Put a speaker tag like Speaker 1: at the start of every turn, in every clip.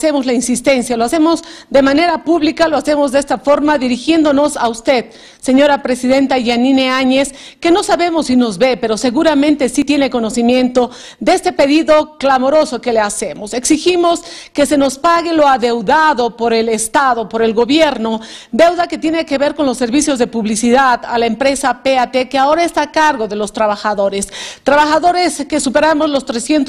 Speaker 1: Hacemos la insistencia, lo hacemos de manera pública, lo hacemos de esta forma, dirigiéndonos a usted, señora presidenta Yanine Áñez, que no sabemos si nos ve, pero seguramente sí tiene conocimiento de este pedido clamoroso que le hacemos. Exigimos que se nos pague lo adeudado por el Estado, por el gobierno, deuda que tiene que ver con los servicios de publicidad a la empresa PAT, que ahora está a cargo de los trabajadores que superamos los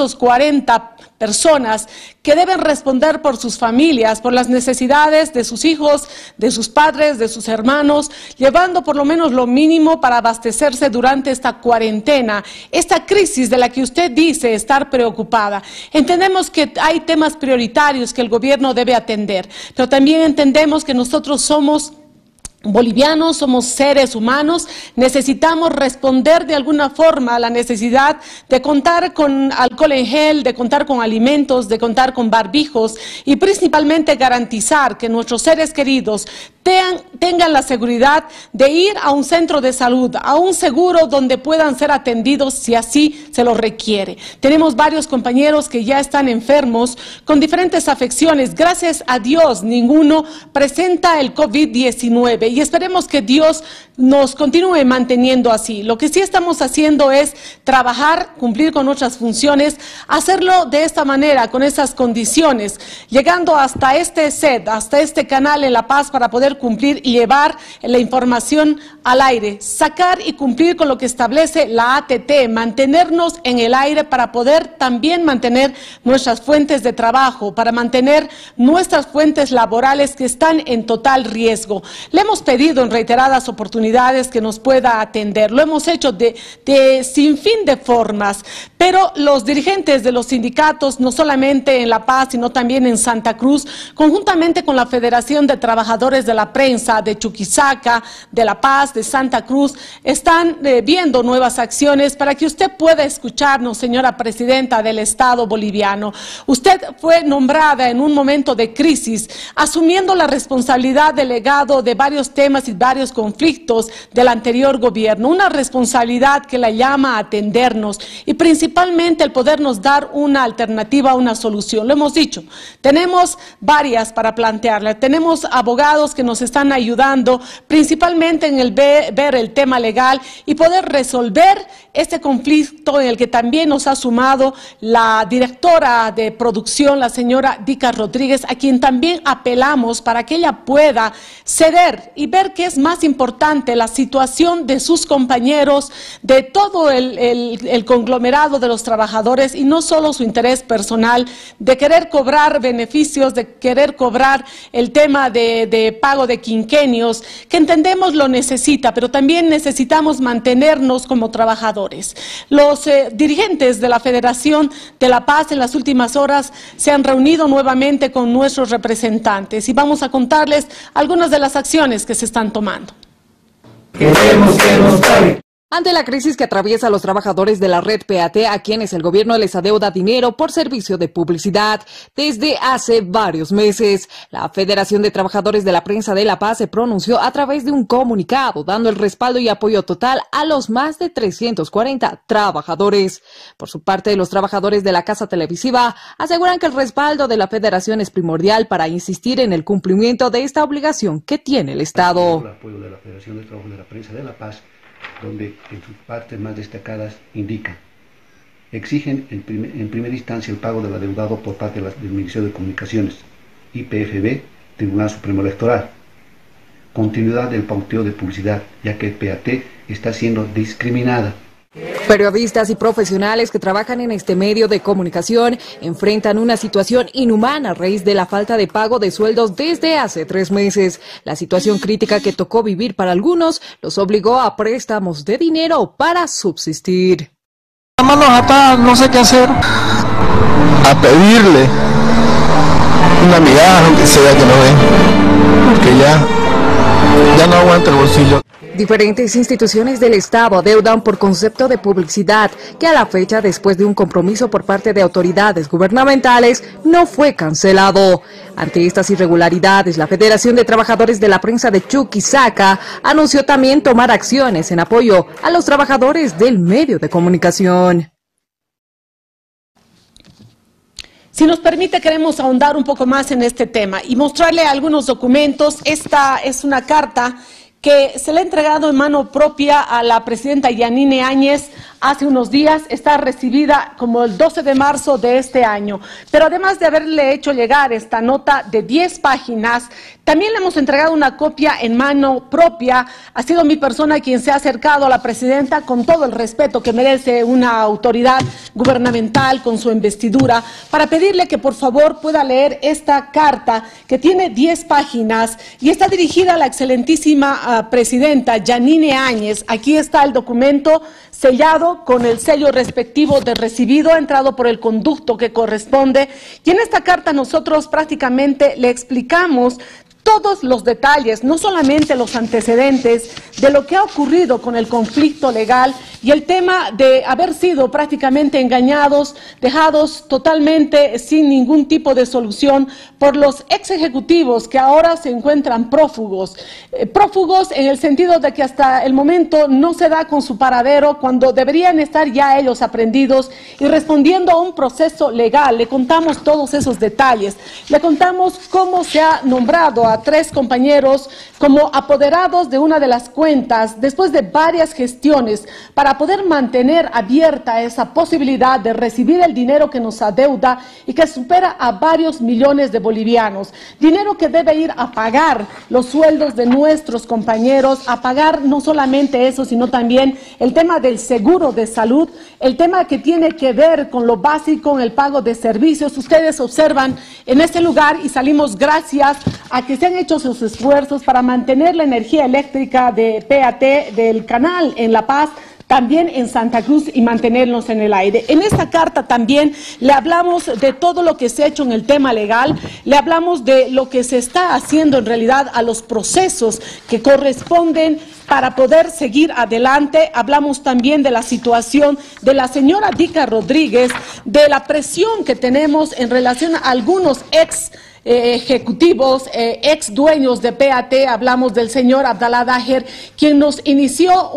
Speaker 1: 340 personas que deben responder por sus familias, por las necesidades de sus hijos, de sus padres, de sus hermanos, llevando por lo menos lo mínimo para abastecerse durante esta cuarentena, esta crisis de la que usted dice estar preocupada. Entendemos que hay temas prioritarios que el gobierno debe atender, pero también entendemos que nosotros somos bolivianos, somos seres humanos, necesitamos responder de alguna forma a la necesidad de contar con alcohol en gel, de contar con alimentos, de contar con barbijos y principalmente garantizar que nuestros seres queridos tengan la seguridad de ir a un centro de salud, a un seguro donde puedan ser atendidos si así se lo requiere. Tenemos varios compañeros que ya están enfermos con diferentes afecciones. Gracias a Dios, ninguno presenta el COVID-19 y esperemos que Dios nos continúe manteniendo así. Lo que sí estamos haciendo es trabajar, cumplir con nuestras funciones, hacerlo de esta manera, con esas condiciones, llegando hasta este set, hasta este canal en La Paz para poder cumplir y llevar la información al aire, sacar y cumplir con lo que establece la ATT, mantenernos en el aire para poder también mantener nuestras fuentes de trabajo, para mantener nuestras fuentes laborales que están en total riesgo. Le hemos pedido en reiteradas oportunidades que nos pueda atender, lo hemos hecho de sin fin de formas, pero los dirigentes de los sindicatos, no solamente en La Paz, sino también en Santa Cruz, conjuntamente con la Federación de Trabajadores de la Prensa de Chuquisaca, de La Paz, de Santa Cruz, están viendo nuevas acciones para que usted pueda escucharnos, señora presidenta del Estado boliviano. Usted fue nombrada en un momento de crisis, asumiendo la responsabilidad del legado de varios temas y varios conflictos del anterior gobierno, una responsabilidad que la llama a atendernos y principalmente el podernos dar una alternativa, una solución. Lo hemos dicho, tenemos varias para plantearla, tenemos abogados que nos están ayudando principalmente en el ver el tema legal y poder resolver este conflicto en el que también nos ha sumado la directora de producción, la señora Dica Rodríguez, a quien también apelamos para que ella pueda ceder y ver qué es más importante, la situación de sus compañeros, de todo el conglomerado de los trabajadores y no solo su interés personal de querer cobrar beneficios, de querer cobrar el tema de pago de quinquenios, que entendemos lo necesita, pero también necesitamos mantenernos como trabajadores. Los dirigentes de la Federación de La Paz en las últimas horas se han reunido nuevamente con nuestros representantes y vamos a contarles algunas de las acciones que se están tomando.
Speaker 2: Queremos que nos pague.
Speaker 3: Ante la crisis que atraviesa a los trabajadores de la red PAT, a quienes el gobierno les adeuda dinero por servicio de publicidad desde hace varios meses, la Federación de Trabajadores de la Prensa de La Paz se pronunció a través de un comunicado, dando el respaldo y apoyo total a los más de 340 trabajadores. Por su parte, los trabajadores de la casa televisiva aseguran que el respaldo de la Federación es primordial para insistir en el cumplimiento de esta obligación que tiene el Estado.
Speaker 4: El apoyo de la Federación de Trabajadores de la Prensa de La Paz, donde en sus partes más destacadas indican: exigen en primera instancia el pago del adeudado por parte del Ministerio de Comunicaciones, IPFB, Tribunal Supremo Electoral, continuidad del pauteo de publicidad, ya que el PAT está siendo discriminada.
Speaker 3: Periodistas y profesionales que trabajan en este medio de comunicación enfrentan una situación inhumana a raíz de la falta de pago de sueldos desde hace 3 meses. La situación crítica que tocó vivir para algunos los obligó a préstamos de dinero para subsistir.
Speaker 5: Manos atadas, no sé qué hacer. A pedirle una migaja, aunque sea, que no den, porque ya no aguanta el bolsillo.
Speaker 3: Diferentes instituciones del Estado adeudan por concepto de publicidad que a la fecha, después de un compromiso por parte de autoridades gubernamentales, no fue cancelado. Ante estas irregularidades, la Federación de Trabajadores de la Prensa de Chuquisaca anunció también tomar acciones en apoyo a los trabajadores del medio de comunicación.
Speaker 1: Si nos permite, queremos ahondar un poco más en este tema y mostrarle algunos documentos. Esta es una carta que se le ha entregado en mano propia a la presidenta Yanine Áñez hace unos días, está recibida como el 12 de marzo de este año. Pero además de haberle hecho llegar esta nota de 10 páginas, también le hemos entregado una copia en mano propia. Ha sido mi persona quien se ha acercado a la presidenta con todo el respeto que merece una autoridad gubernamental con su investidura, para pedirle que por favor pueda leer esta carta que tiene 10 páginas y está dirigida a la excelentísima presidenta Yanine Áñez. Aquí está el documento sellado con el sello respectivo de recibido, entrado por el conducto que corresponde, y en esta carta nosotros prácticamente le explicamos todos los detalles, no solamente los antecedentes de lo que ha ocurrido con el conflicto legal y el tema de haber sido prácticamente engañados, dejados totalmente sin ningún tipo de solución por los ex ejecutivos que ahora se encuentran prófugos. Prófugos en el sentido de que hasta el momento no se da con su paradero, cuando deberían estar ya ellos aprendidos y respondiendo a un proceso legal. Le contamos todos esos detalles, le contamos cómo se ha nombrado a 3 compañeros como apoderados de una de las cuentas después de varias gestiones para poder mantener abierta esa posibilidad de recibir el dinero que nos adeuda y que supera a varios millones de bolivianos. Dinero que debe ir a pagar los sueldos de nuestros compañeros, a pagar no solamente eso, sino también el tema del seguro de salud, el tema que tiene que ver con lo básico en el pago de servicios. Ustedes observan en este lugar y salimos gracias a que se han hecho sus esfuerzos para mantener la energía eléctrica de PAT del canal en La Paz, también en Santa Cruz, y mantenernos en el aire. En esta carta también le hablamos de todo lo que se ha hecho en el tema legal, le hablamos de lo que se está haciendo en realidad a los procesos que corresponden para poder seguir adelante. Hablamos también de la situación de la señora Dica Rodríguez, de la presión que tenemos en relación a algunos ex ejecutivos, ex dueños de PAT. Hablamos del señor Abdalá Daher, quien nos hizo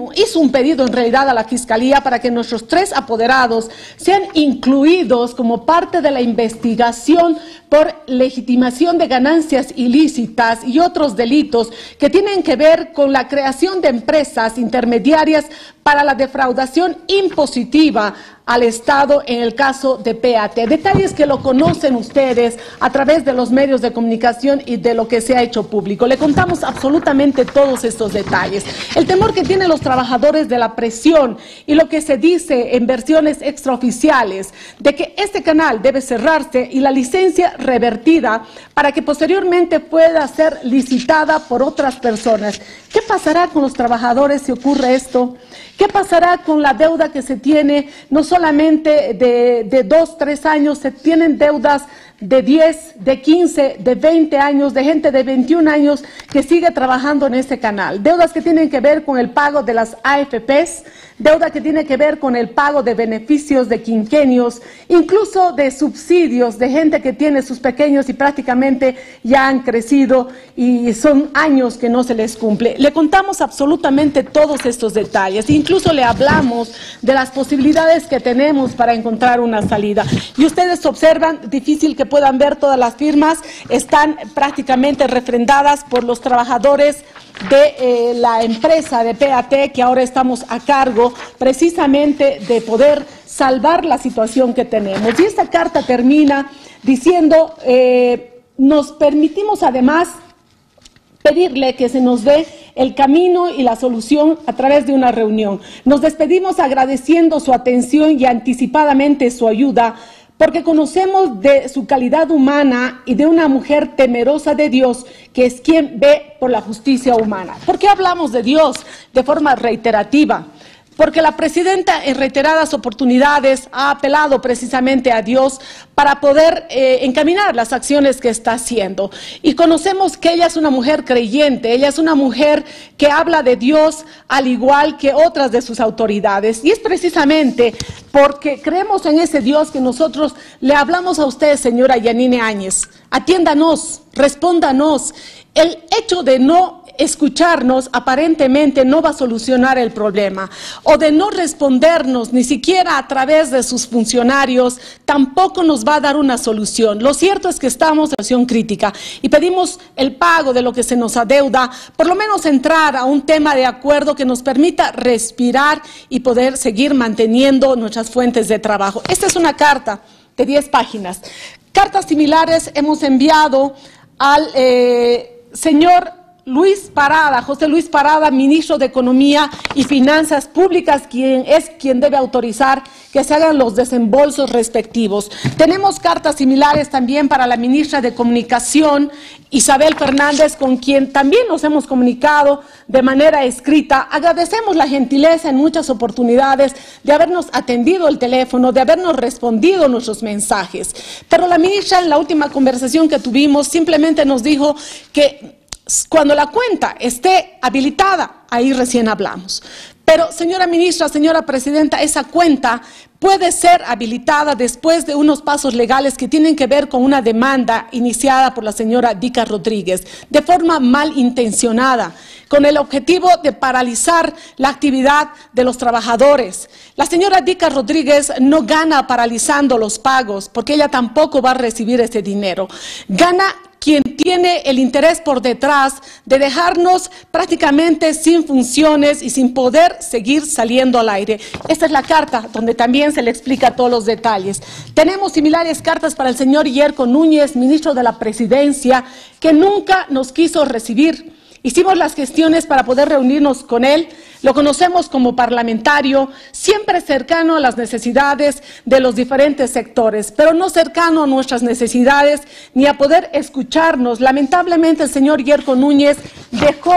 Speaker 1: un pedido en realidad a la Fiscalía para que nuestros 3 apoderados sean incluidos como parte de la investigación por legitimación de ganancias ilícitas y otros delitos que tienen que ver con la creación de empresas intermediarias para la defraudación impositiva al Estado en el caso de PAT. Detalles que lo conocen ustedes a través de los medios de comunicación y de lo que se ha hecho público. Le contamos absolutamente todos estos detalles. El temor que tienen los trabajadores de la presión y lo que se dice en versiones extraoficiales de que este canal debe cerrarse y la licencia revertida para que posteriormente pueda ser licitada por otras personas. ¿Qué pasará con los trabajadores si ocurre esto? ¿Qué pasará con la deuda que se tiene, no solamente de 2, 3 años, se tienen deudas de 10, de 15, de 20 años, de gente de 21 años que sigue trabajando en este canal? Deudas que tienen que ver con el pago de las AFPs, deuda que tiene que ver con el pago de beneficios de quinquenios, incluso de subsidios de gente que tiene sus pequeños y prácticamente ya han crecido y son años que no se les cumple. Le contamos absolutamente todos estos detalles, incluso le hablamos de las posibilidades que tenemos para encontrar una salida. Y ustedes observan, difícil que puedan ver todas las firmas, están prácticamente refrendadas por los trabajadores de la empresa de PAT, que ahora estamos a cargo precisamente de poder salvar la situación que tenemos. Y esta carta termina diciendo, nos permitimos además pedirle que se nos dé el camino y la solución a través de una reunión. Nos despedimos agradeciendo su atención y anticipadamente su ayuda, porque conocemos de su calidad humana y de una mujer temerosa de Dios, que es quien ve por la justicia humana. ¿Por qué hablamos de Dios de forma reiterativa? Porque la presidenta en reiteradas oportunidades ha apelado precisamente a Dios para poder encaminar las acciones que está haciendo. Y conocemos que ella es una mujer creyente, ella es una mujer que habla de Dios al igual que otras de sus autoridades. Y es precisamente porque creemos en ese Dios que nosotros le hablamos a usted, señora Yanine Áñez. Atiéndanos, respóndanos. El hecho de no escucharnos aparentemente no va a solucionar el problema, o de no respondernos ni siquiera a través de sus funcionarios, tampoco nos va a dar una solución. Lo cierto es que estamos en situación crítica y pedimos el pago de lo que se nos adeuda, por lo menos entrar a un tema de acuerdo que nos permita respirar y poder seguir manteniendo nuestras fuentes de trabajo. Esta es una carta de 10 páginas. Cartas similares hemos enviado al señor José Luis Parada, ministro de Economía y Finanzas Públicas, quien debe autorizar que se hagan los desembolsos respectivos. Tenemos cartas similares también para la ministra de Comunicación, Isabel Fernández, con quien también nos hemos comunicado de manera escrita. Agradecemos la gentileza en muchas oportunidades de habernos atendido el teléfono, de habernos respondido nuestros mensajes. Pero la ministra, en la última conversación que tuvimos, simplemente nos dijo que cuando la cuenta esté habilitada, ahí recién hablamos. Pero, señora ministra, señora presidenta, esa cuenta puede ser habilitada después de unos pasos legales que tienen que ver con una demanda iniciada por la señora Dica Rodríguez, de forma malintencionada, con el objetivo de paralizar la actividad de los trabajadores. La señora Dica Rodríguez no gana paralizando los pagos, porque ella tampoco va a recibir ese dinero. Gana quien tiene el interés por detrás de dejarnos prácticamente sin funciones y sin poder seguir saliendo al aire. Esta es la carta donde también se le explica todos los detalles. Tenemos similares cartas para el señor Yerko Núñez, ministro de la Presidencia, que nunca nos quiso recibir. Hicimos las gestiones para poder reunirnos con él, lo conocemos como parlamentario, siempre cercano a las necesidades de los diferentes sectores, pero no cercano a nuestras necesidades ni a poder escucharnos. Lamentablemente el señor Yerko Núñez dejó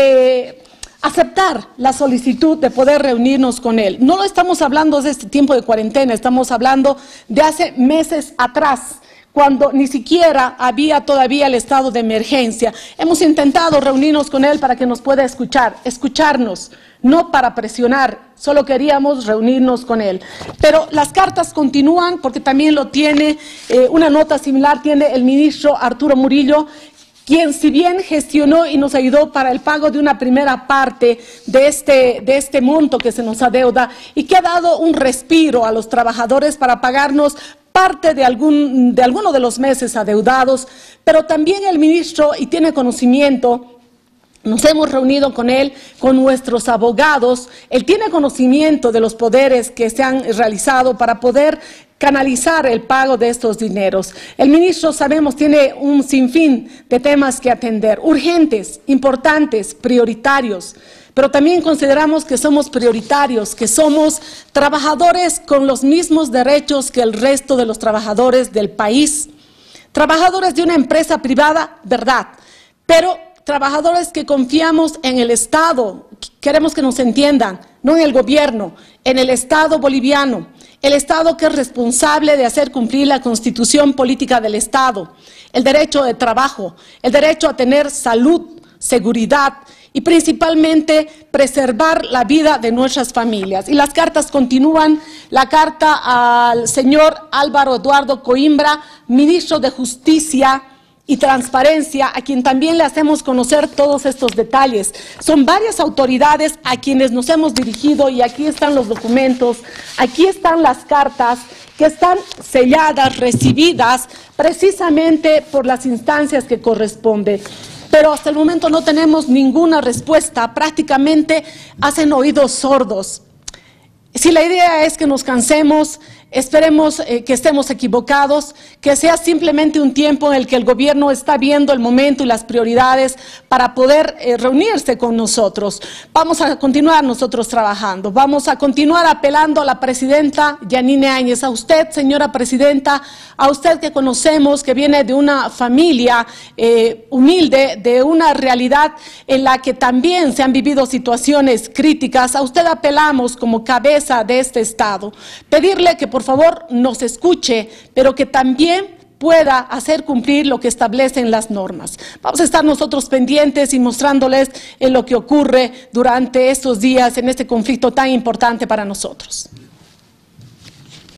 Speaker 1: de aceptar la solicitud de poder reunirnos con él. No estamos hablando de este tiempo de cuarentena, estamos hablando de hace meses atrás, cuando ni siquiera había todavía el estado de emergencia. Hemos intentado reunirnos con él para que nos pueda escucharnos, no para presionar, solo queríamos reunirnos con él. Pero las cartas continúan porque también lo tiene, una nota similar tiene el ministro Arturo Murillo, quien si bien gestionó y nos ayudó para el pago de una primera parte de este monto que se nos adeuda y que ha dado un respiro a los trabajadores para pagarnos parte de alguno de los meses adeudados, pero también el ministro, y tiene conocimiento, nos hemos reunido con él, con nuestros abogados, él tiene conocimiento de los poderes que se han realizado para poder canalizar el pago de estos dineros. El ministro, sabemos, tiene un sinfín de temas que atender, urgentes, importantes, prioritarios, pero también consideramos que somos prioritarios, que somos trabajadores con los mismos derechos que el resto de los trabajadores del país. Trabajadores de una empresa privada, verdad, pero trabajadores que confiamos en el Estado, queremos que nos entiendan, no en el gobierno, en el Estado boliviano, el Estado que es responsable de hacer cumplir la Constitución política del Estado, el derecho de trabajo, el derecho a tener salud, seguridad y principalmente preservar la vida de nuestras familias. Y las cartas continúan, la carta al señor Álvaro Eduardo Coimbra, ministro de Justicia y Transparencia, a quien también le hacemos conocer todos estos detalles. Son varias autoridades a quienes nos hemos dirigido y aquí están los documentos, aquí están las cartas que están selladas, recibidas precisamente por las instancias que corresponden. Pero hasta el momento no tenemos ninguna respuesta, prácticamente hacen oídos sordos. Si la idea es que nos cansemos, esperemos que estemos equivocados, que sea simplemente un tiempo en el que el gobierno está viendo el momento y las prioridades para poder reunirse con nosotros. Vamos a continuar nosotros trabajando, vamos a continuar apelando a la presidenta Yanine Áñez, a usted, señora presidenta, a usted que conocemos, que viene de una familia humilde, de una realidad en la que también se han vivido situaciones críticas. A usted apelamos como cabeza de este Estado, pedirle que por favor nos escuche, pero que también pueda hacer cumplir lo que establecen las normas. Vamos a estar nosotros pendientes y mostrándoles en lo que ocurre durante estos días en este conflicto tan importante para nosotros.